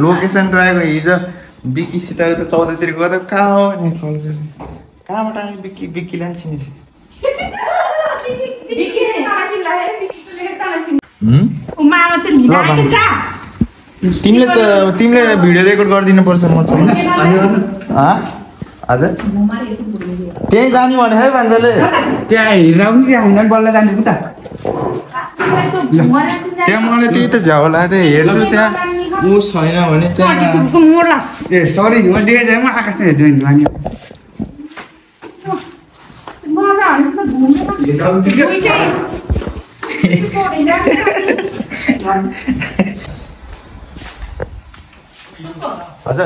Location try हिजो बिक्कीसित उता 14 तिर गयो त कहाँ हो नि कल गरे कहाँबाट आयो बिक्की लान्छ नि तिमीले भिडियो रेकर्ड गरिदिनु पर्छ म चाहिँ हजुर त्यही जाने भने है भान्जाले त्यहाँ हिँड्न पनि होइन बल्ल जाने त त्यहाँ मलाई त्यही त झ्याउला त्यहाँ हेर्छु त्यहाँ ऊ छैन भने त्यहाँ ए सरी म लिएर जाएँ म आकाशमा हेर्छु नि मानि हजुर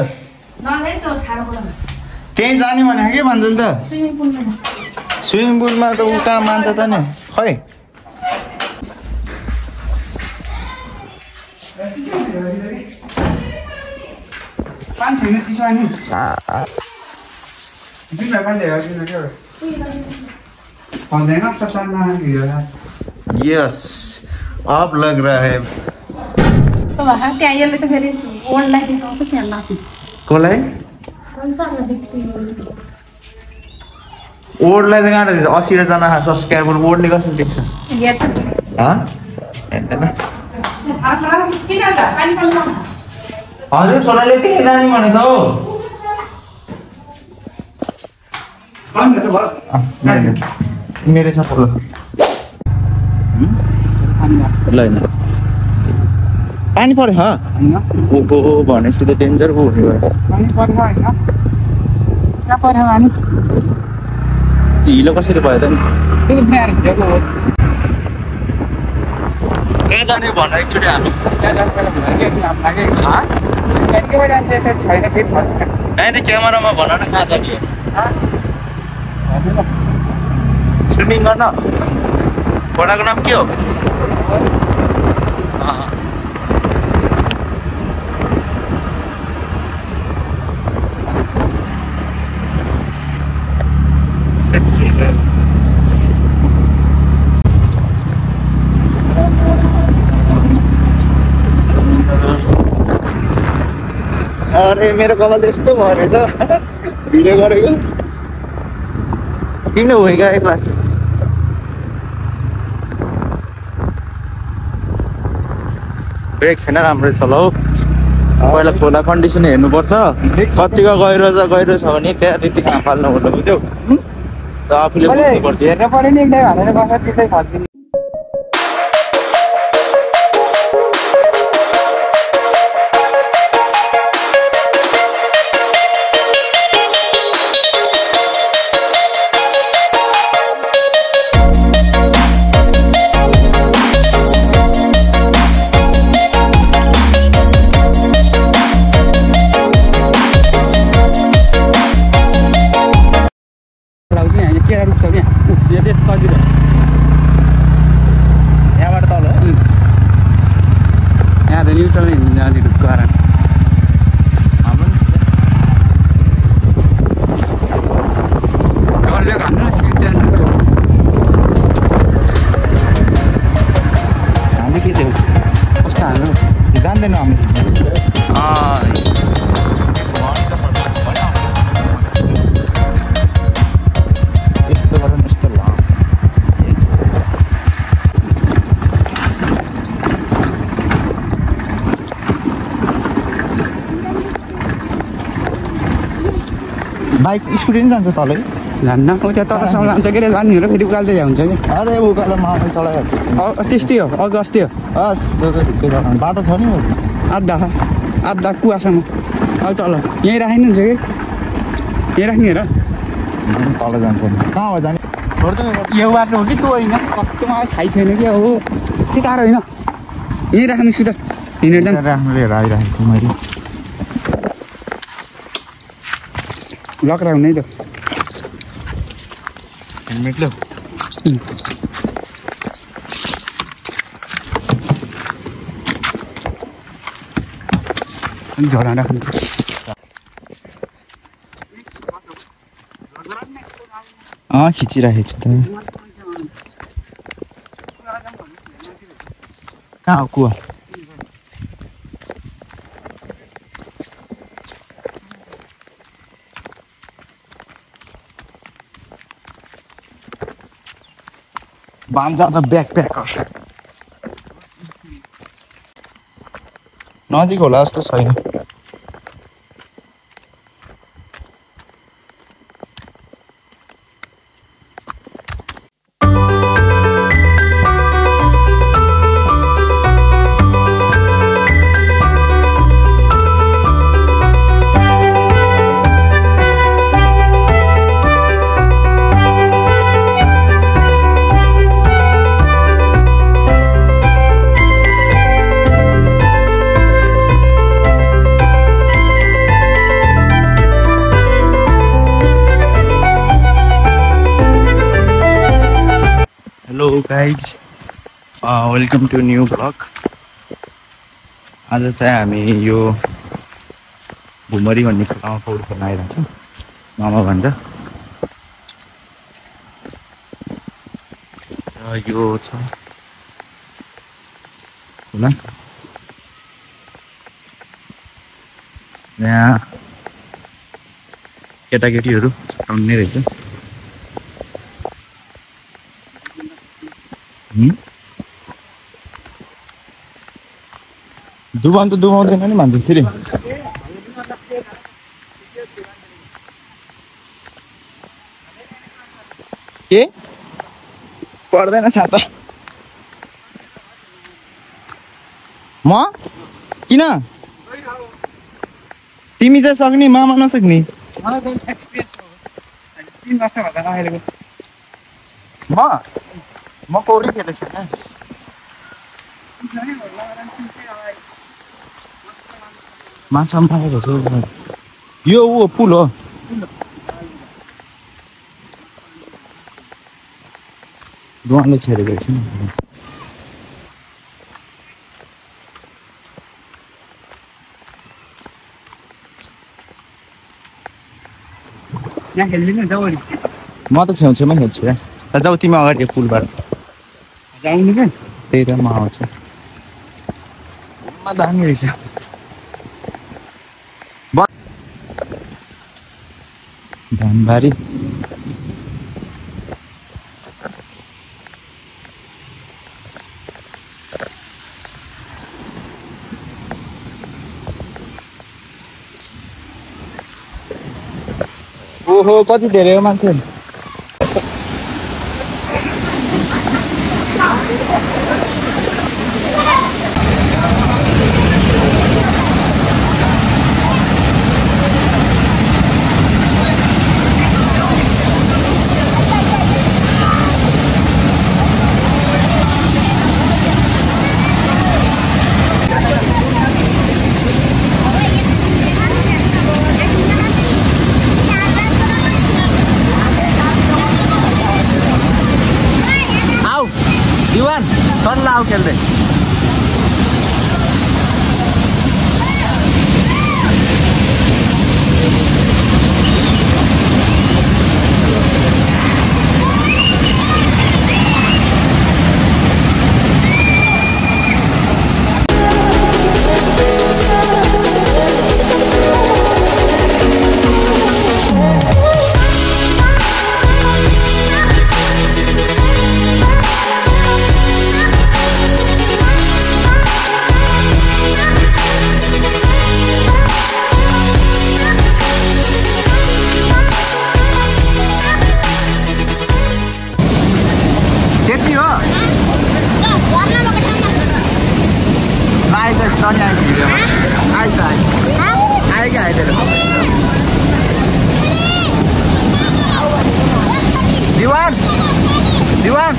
त्यही जाने भने के भन्छ नि त स्विमिङ पुलमा त ऊ कहाँ मान्छ त नि खै पानी छैन चिसो अनि जिम्मा पानी ल्याएर किन के भन्दैन ससानमा भिडियोला यस अब लग रहा है त्यहाँ यसले त फेरि वर्ल्डलाई देखाउँछ त्यहाँ माथि कोलाई संसारमा देख्दै ओडलाई त कहाँ 80 जना सब्सक्राइबर ओडले कसरी देख्छ हेर्छ हजुर छोराले के जाने भनेछ हौ मेरो छ ल पानी पर्यो ओहो भनेपछि त डेन्जर हो नि हिलो कसरी भयो त नि कहाँ जाने भन एकचोटि हामी होइन क्यामेरामा भन न कहाँ जाने स्विमिङ गर्न पढाको नाम के हो अरे मेरो कपाल त यस्तो भयो रहेछ भिडियो गरेको किन होइगा एक क्लास ब्रेक छैन राम्रो छ ल हौ पहिला खोला कन्डिसन हेर्नुपर्छ कतिको गहिरो छ भने त्यहाँ त्यति कहाँ फाल्नु हुनु बुझ्यौ त आफूले बुझ्नुपर्छ हेर्न पर्यो नि एकलाई भनेर बस्छ त्यसै फर्किनु यहाँबाट तल यहाँ त न्यु चल्ने जाँदै ढुक्क आएर डल्ले घान्नु सिट जान्छ हामी के चाहिँ कस्तो हाल्नु जान्दैनौँ हामी यस्तो गरौँ यस्तो ल बाइक स्कुटी पनि जान्छ तलै जान्न ऊ त्यहाँ तलसम्म जान्छ के अरे लानेहरू फेरि उकाल्दै हुन्छ कि अरे उकालो मामा चलाइहाल्छ त्यस्तै हो अघि अस्ति हो हस् त्यो त ढुक्कै छ बाटो छ नि आधा कुवासम्म अब तल यहीँ राखिनु हुन्छ कि यहीँ राख्ने हेर तल जान्छ कहाँ हो जाने यो बाटो हो कि त्यो होइन कस्तो मलाई थाहै छैन कि हो त्यो टाढो होइन यहीँ राख्नु सुधा हिँडेर जानु राख्नु लिएर आइरहेको छु मैले लकरा हुने त हेलमेट ल्याऊ झोडा राख्नु खिचिराखेको छु त कहाँ हो कुवा भान्जा त ब्याकप्याकर नजिक होला जस्तो छैन hello guys welcome to new blog आज चाहिँ हामी यो भुमरी भन्ने ठाउँमा पौडी खेल्न आइरहेको छौँ मामा भन्छ र यो छ खोला यहाँ केटाकेटीहरू आउने रहेछ डुबाउनु त डुबाउँदैन नि भन्छ यसरी के पर्दैन छाता म किन तिमी चाहिँ सक्ने मामा नसक्ने म पौडी खेलेको छैन माछा पनि पाएको छ यो ऊ पुल हो दुवानले छेडेको छ यहाँ खेल्दिन जाऊ अनि म त छेउछेउमा खेल्छु या त जाऊ तिमी अगाडि पुलबाट जाउनु क्या त्यही त म आउँछु दामी रहेछ धनबारी ओहो कति धेरै हो मान्छे दिवान सल्लाह आऊ खेल्दै दिवान दिवान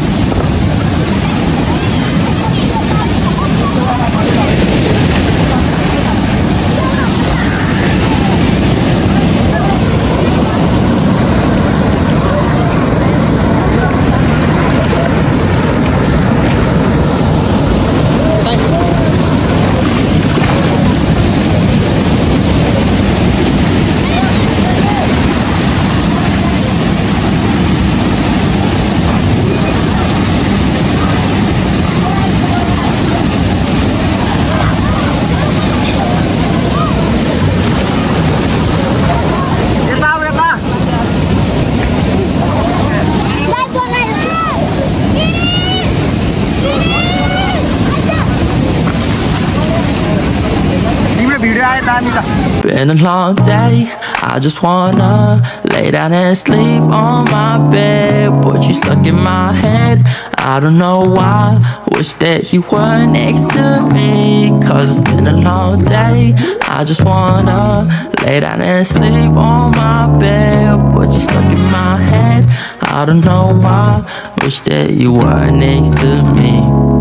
Been a long day, I just wanna lay down and sleep on my bed, but you stuck in my head, I don't know why. Wish that you were next to me, cause it's been a long day. I just wanna lay down and sleep on my bed, but you stuck in my head, I don't know why. Wish that you were next to me.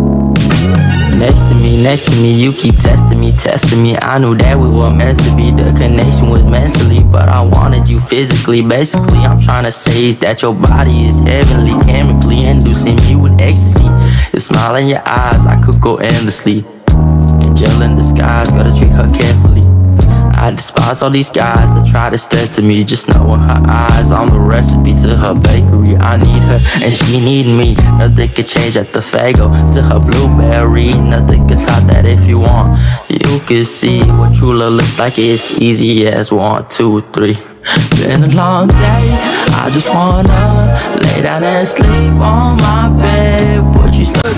Next to me, you keep testing me. I knew that we were meant to be, the connection was mentally, but I wanted you physically. Basically, I'm trying to say is that your body is heavenly, chemically inducing me with ecstasy. Your smile in your eyes, I could go endlessly. Angel in disguise, gotta treat her carefully. I despise all these guys that try to step to me. Just knowing her eyes, I'm the recipe to her bakery. I need her and she need me. Nothing could change at the Fago to her blueberry. Nothing could top that if you want. You could see what true love looks like. It's easy as 1, 2, 3. Been a long day, I just wanna lay down and sleep on my bed, but you still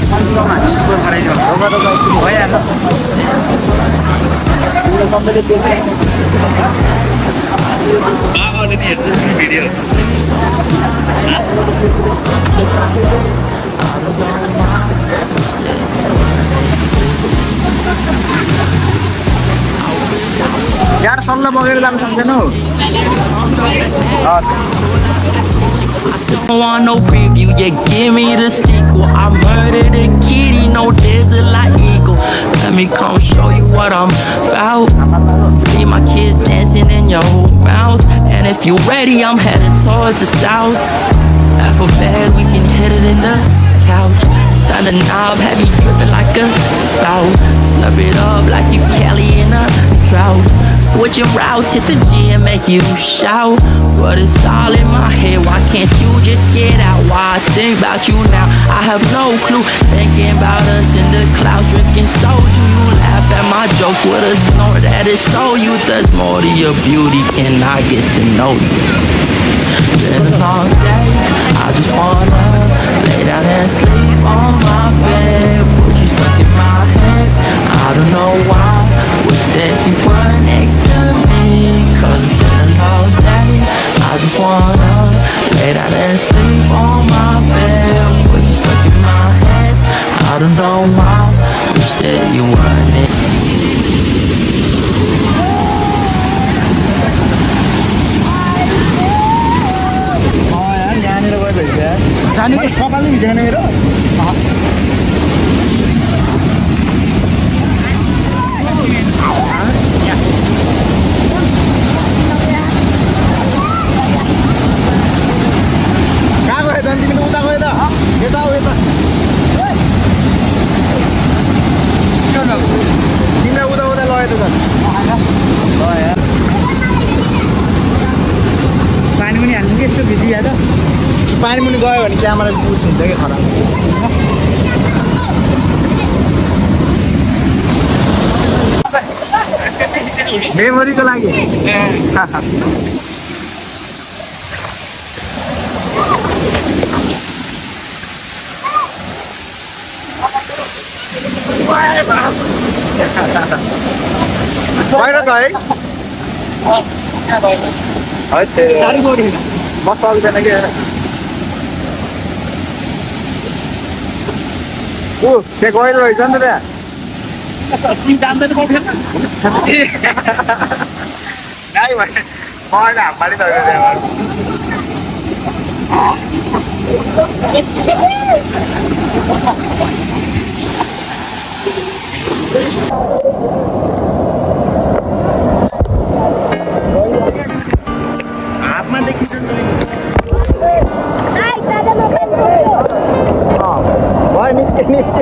यार सल्लाह बगेर जान सक्दैनौ don't want no preview, yeah, give me the sequel. I murdered a kitty, no desert like eagle. Let me come show you what I'm about. Leave my kids dancing in your mouth. And if you're ready, I'm headed towards the south. Half a bed, we can hit it in the couch. Found a knob, have you dripping like a spout. Slurp it up like you Kelly in a drought. Switching routes, hit the G and make you shout. But it's all in my head, why can't you just get out? Why I think about you now, I have no clue. Thinking about us in the clouds, drinking soju. You laugh at my jokes with a snort that is so you. There's more to your beauty, can I get to know you? Been a long day, I just wanna lay down and sleep on my bed, but you stuck in my head, I don't know why. Wish that you were next to me, cause it's been a long day. I just wanna lay down and sleep on my bed, but you stuck in my head, I don't know why. Wish that you were next. पानी पनि हाल्नु कि यस्तो भिजी या त पानी मुनि गयो भने क्यामेरा बुझ्नु हुन्छ कि खराब मेमोरीको लागि बाहिर छ है म सक्दैन कि ऊ त्यहाँ गएर रहेछ नि त त्यहाँ गाई भने मलाई हाम पानी हातमा देखिन्छ भयो निस्के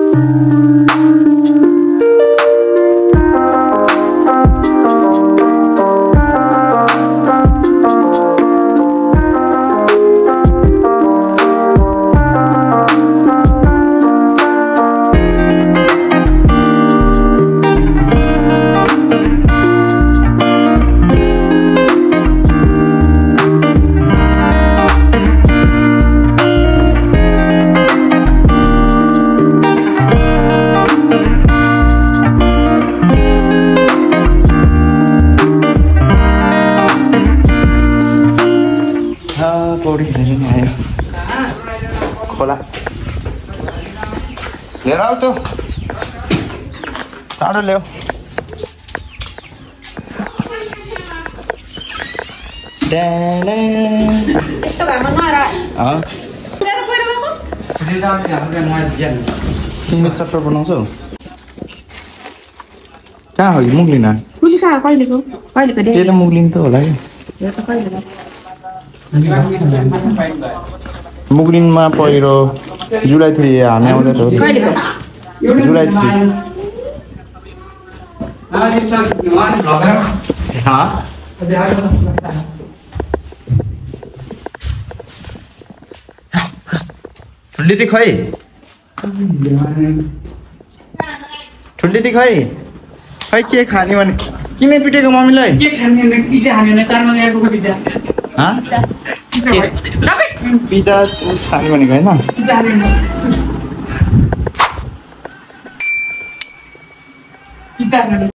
पौडी खेल्न आयो खोला लिएर आऊ त चाँडो ल्याऊ यस्तो घरमा नआएर तिमीले चट्टर बनाउँछौ कहाँ हो कि मुग्लिना कुली खा कहिलेको त्यही त मुग्लिन त होला कि यो त कहिलेको मुग्लिनमा पहिरो जुलाई 3 हामी आउँदा त हो कहिलेको जुलाई 3 ठुल्ली खै ठुल्ली खै खै के खाने भने किन पिटेको मम्मीलाई के खाने पिज्जा खाने 4 मा ल्याएको पिज्जा पिज्जा चुस खाने भनेको होइन पिज्जा खाने पिज्जा खाने